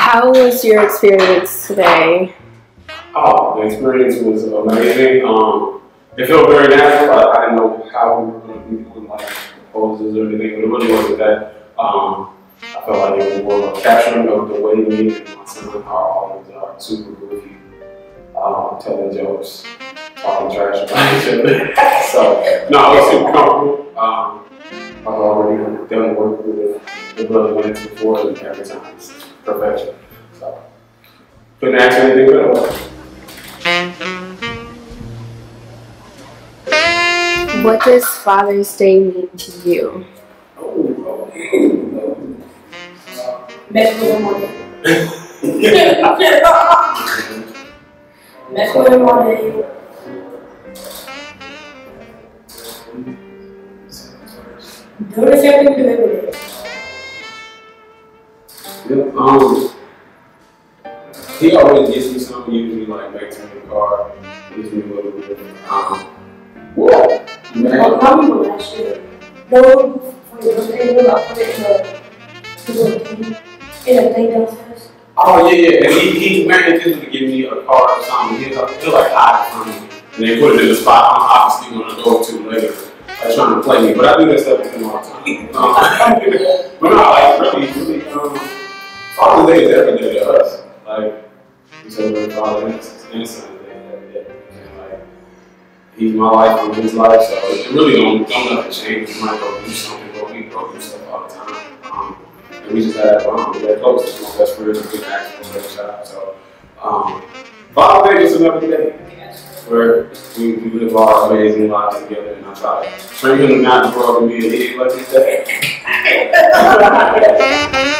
How was your experience today? Oh, the experience was amazing. It felt very natural. I didn't know how we were going to be doing like poses or anything, but it really wasn't that. I felt like it was more of a capturing of the way me and my son are always are super goofy, telling jokes, talking trash about each other. So, no, I was super comfortable. I've already done work with the brother Lance before, and every time it's perfection. So, couldn't ask anything better. What does Father's Day mean to you? Best with him all day. Best with him all day. Do the same thing we do every day. He always gets me something, usually like makes me in the car, gives me a little bit. What? Man. Like my people last year, they would for your birthday, they would put it in a thing downstairs. Oh yeah. And he managed to give me a card or something. He was like hiding from me. And they put it in the spot I'm obviously gonna go to later. Like trying to play me. But I do that stuff with him all the time. But no, like really, Father's Day is every day to us. Like we celebrate Father and Son Day every day. And like he's my life, I'm his life, so it really don't nothing change. We might go do something, but we go do stuff all the time. And we just had fun. We got close. It's my best friend, a good actor, a child. So Father's Day is another day where we live our amazing lives together, and I try to train him to not grow up and be an idiot like his dad.